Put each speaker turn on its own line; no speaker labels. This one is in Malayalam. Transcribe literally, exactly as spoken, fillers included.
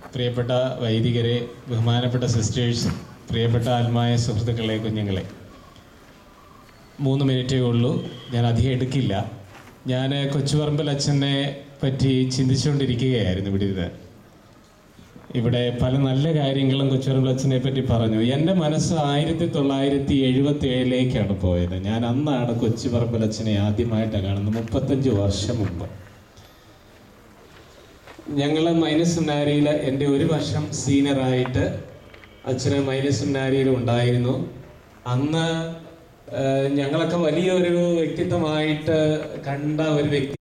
പ്രിയപ്പെട്ട വൈദികരെ, ബഹുമാനപ്പെട്ട സിസ്റ്റേഴ്സ്, പ്രിയപ്പെട്ട ആത്മായ സുഹൃത്തുക്കളെ, കുഞ്ഞുങ്ങളെ, മൂന്ന് മിനിറ്റേ ഉള്ളൂ, ഞാൻ അധികം എടുക്കില്ല. ഞാൻ കൊച്ചുപറമ്പിൽ അച്ഛനെ പറ്റി ചിന്തിച്ചുകൊണ്ടിരിക്കുകയായിരുന്നു ഇവിടെ ഇരുന്ന്. ഇവിടെ പല നല്ല കാര്യങ്ങളും കൊച്ചുപറമ്പിൽ അച്ഛനെ പറ്റി പറഞ്ഞു. എൻ്റെ മനസ്സ് ആയിരത്തി തൊള്ളായിരത്തി എഴുപത്തി ഏഴിലേക്കാണ് പോയത്. ഞാൻ അന്നാണ് കൊച്ചുപറമ്പിൽ അച്ഛനെ ആദ്യമായിട്ടാണ് കാണുന്നത്, മുപ്പത്തഞ്ച് വർഷം മുമ്പ്. ഞങ്ങൾ മൈനസ് സെമിനാരിയിൽ എൻ്റെ ഒരു വർഷം സീനിയറായിട്ട് അച്ഛന് മൈനസ് സെമിനാരിയിൽ ഉണ്ടായിരുന്നു. അന്ന് ഞങ്ങളൊക്കെ വലിയൊരു വ്യക്തിത്വമായിട്ട് കണ്ട ഒരു വ്യക്തി